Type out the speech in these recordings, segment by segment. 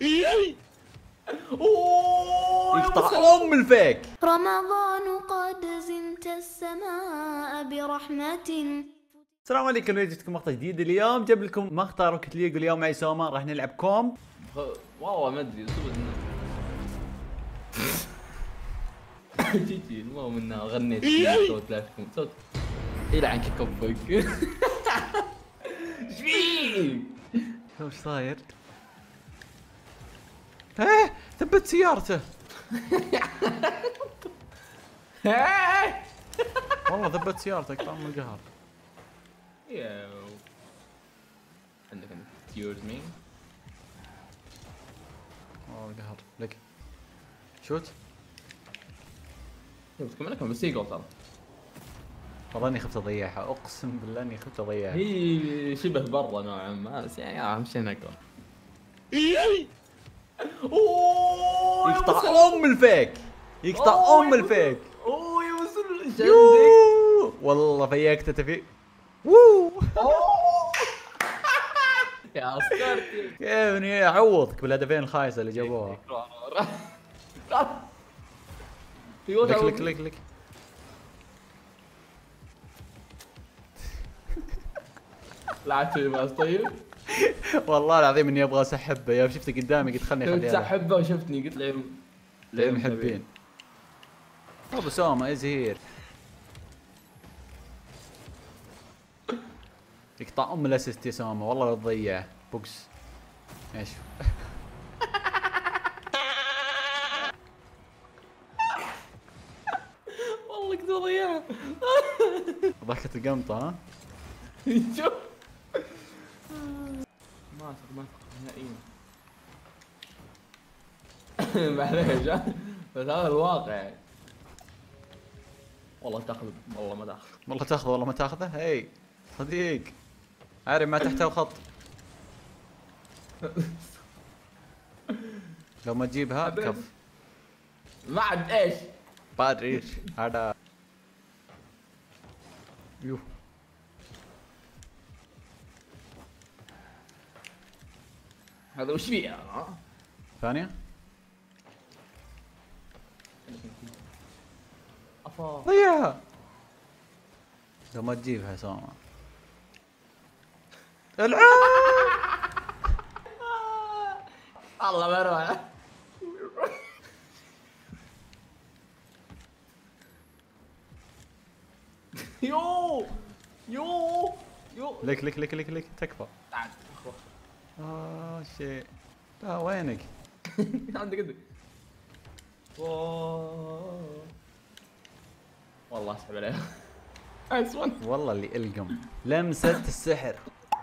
اوه يقطع ام الفيك. رمضان قد زنت السماء برحمة. السلام عليكم، جيتكم مقطع جديد. اليوم جاب لكم مقطع روكيت ليج، واليوم معي سوما راح نلعب كوم. والله ما ادري جيجي المهم انه غنيت صوت لكم صوت يلعنك كفك. ايش فيك؟ وش صاير؟ ايه ثبت سيارته. والله ثبت سيارتك طعم القهر. ياو عندك تيورز مين؟ والله القهر لك. شوت. شوف كمان لكم بس يقول ترى والله اني خفت اضيعها، اقسم بالله اني خفت اضيعها. هي شبه برا نوعا ما بس يعني اهم شيء نقرا. يقطع ام الفيك، يقطع ام الفيك. اوه يا وصل ايش عندك؟ يوه والله فيكت تفي. ووو يا عسكرتي كيف اني اعوضك بالهدفين الخايسه اللي جابوها. لك لك لك لك. لعبت بس طيب. والله العظيم اني ابغى اسحبه، يوم شفته قدامي قلت خلني كنت اخليها. سحبه وشفتني قلت له ليه محبين. ابو سوما از هير. يقطع ام الاسيست يا سوما، والله لا تضيعه. بوكس ايش؟ والله كنت بضيعها. ضحكة القمطة ها؟ شوف ما نهائيا. معليش بس هذا الواقع. والله تاخذ والله ما تاخذ. والله تاخذه والله ما تاخذه. هي صديق عارف ما تحته خط. لو ما تجيبها كف. ما عاد ايش؟ بعد ايش هذا؟ يوه هذا وش فيه ها؟ ثانية افا ضيعها. لو ما تجيبها يا سوما العب. الله ما اروح. يو يو يو لك لك لك لك لك تكفى. تعال شيء. لا وينك؟ عندك والله اسحب عليها. اسود والله اللي القم لمسة السحر.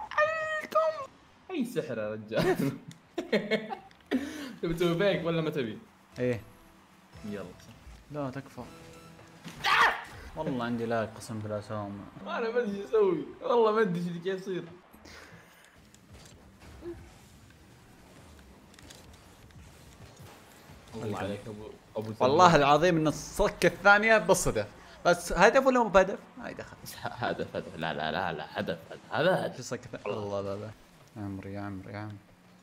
اي سحر يا رجال. تبي تسوي فيك ولا ما تبي؟ ايه يلا لا تكفى. والله عندي لا قسم بالله سوما. انا ما ادري ايش اسوي والله ما ادري كيف يصير. الله عليك ابو والله العظيم ان الصكة الثانية بالصدف، بس هدف ولا مو بهدف؟ ما يدخل. هدف لا هدف هذا شو الصكة الثانية؟ الله لا لا يا عمري يا عمري يا عم.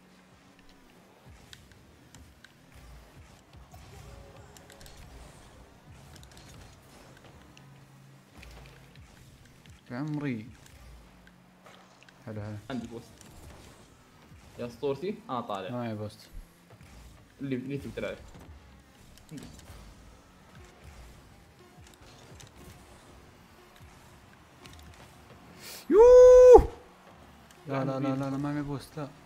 يا عمري حلو حلو. عندي بوست يا اسطورتي. طالع معي بوست. اللي تبي تلعب. يوه لا لا لا لا ما معي بوست لا.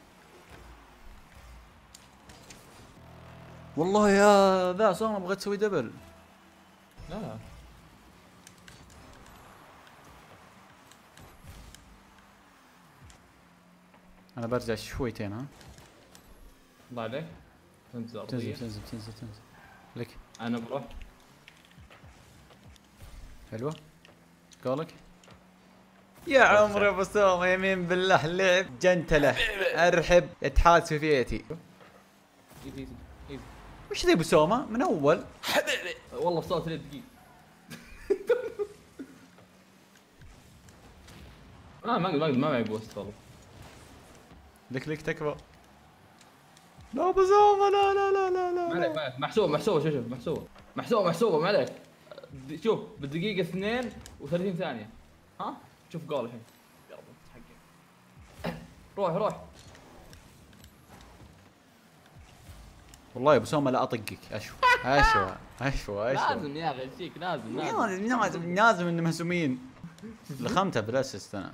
والله يا ذا سوما بغيت تسوي دبل. لا انا برجع شويتين ها. الله عليك تنزل تنزل تنزل تنزل تنزل لك. انا بروح. حلوة قولك يا عمري ابو سوما. يمين بالله لعب جنتله. ارحب اتحاد سوفيتي. ايزي ايزي وش ذي ابو سوما من اول؟ حبيبي والله بصوت لي دقيقة. ما معي بوست والله. لك لك تكفى. لا بسومه، لا لا لا لا ما لا. عليك ما عليك، محسوبه محسوبه، شوف محسوبه ما عليك. شوف بالدقيقة 32 ثانية. ها؟ شوف جول الحين. يلا حقك. روح. والله يا بسومه لا اطقك. اشوى. لازم يا اخي تجيك، لازم انهم مهزومين. لخمتها بالاسيست انا.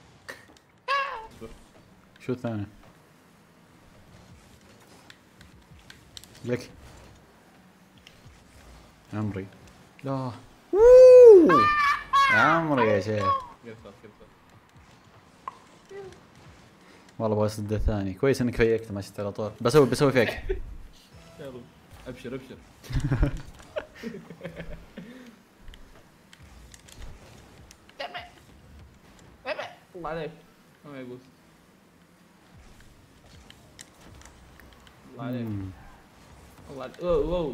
شو الثاني؟ لك عمري. لا يا عمري يا شيخ. كيف. والله ابغى اصد الثاني. كويس انك فيكت ما شفت على طول. بسوي فيك. يلا ابشر. الله عليك. ما يبوس. الله عليك. الله عليك. واو.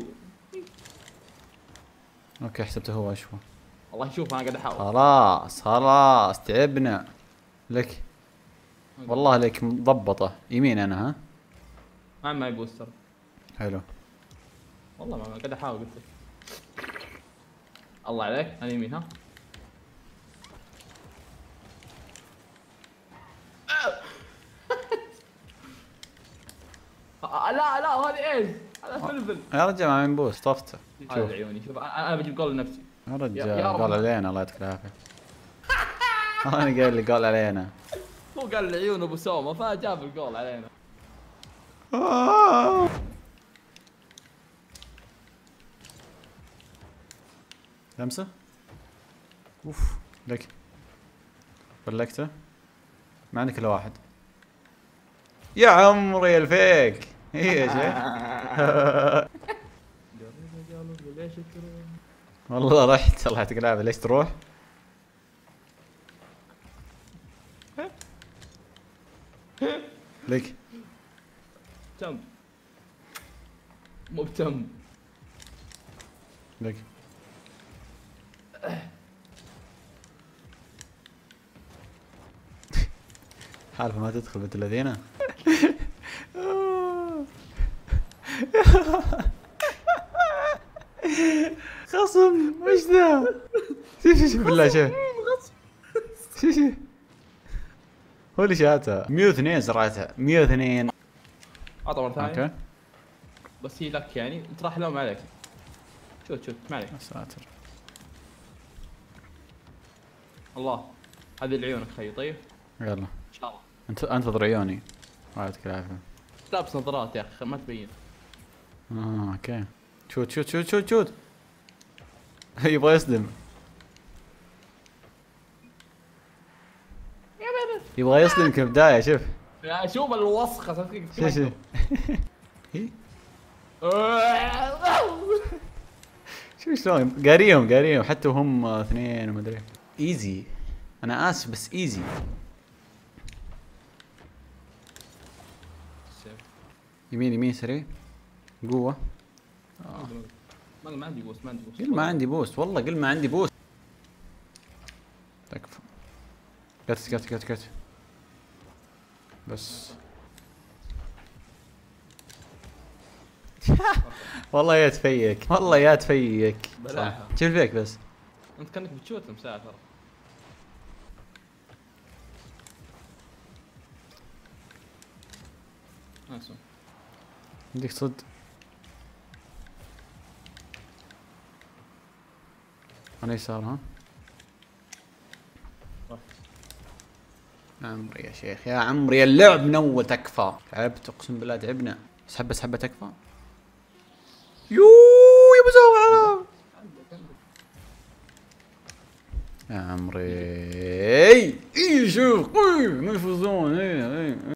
اوكي حسبته هو اشوى. والله شوف انا قاعد احاول. خلاص تعبنا. لك والله لك مضبطه يمين انا. ها ما يبوس ترى. حلو. والله ما قاعد احاول قلت لك. الله عليك انا يمين ها. لا هذه ايش؟ هذا فلفل. يا رجال ما من بوس طفته. هذا عيوني. شوف انا بجيب جول لنفسي. يا رجال يا رب. قال علينا الله يعطيك العافيه. انا قال لي قال علينا. هو قال العيون ابو سومه فجاب الجول علينا. لمسه. اوف لك بلكته. ما عندك الا واحد. يا عمري الفيك. هي يا شيخ. والله رحت الله يعطيك العافيه. ليش تروح؟ لك تم مو بتم. لك حالفه ما تدخل بنت الذين. خصم وش ذا؟ شوف بالله شوف هو اللي شاتها. 102 زرعتها 102. عطى مرة ثانية. اوكي بس هي لك يعني انت راح لهم عليك. شوت ما عليك. يا ساتر. الله هذه العيونك خي. طيب يلا ان شاء الله. انتظر عيوني. الله يعطيك العافيه. لابس نظارات يا اخي ما تبين. اوكي شوت يبغى يصدم. يبغى يصدم كبدايه. شوف يا شوف الوسخه صدقك. شوف شوف شلون قاريهم حتى وهم اثنين وما ادري. ايزي. انا اسف بس ايزي. يمين سريع. قوه. ما عندي بوست. قل ما عندي بوست. والله قل ما عندي بوست. تكفى. كت بس. والله يا تفيك. بلاها. شوف فيك بس. انت كانك بتشوت مساعة ترى. نايس. عندك صد. على يسار ها. يا عمري يا شيخ يا عمري اللعب من اول. تكفى. تعبت اقسم بالله تعبنا. بس حبه تكفى. يا ابو زوم يا عمري. اي شوف ما يفوزون.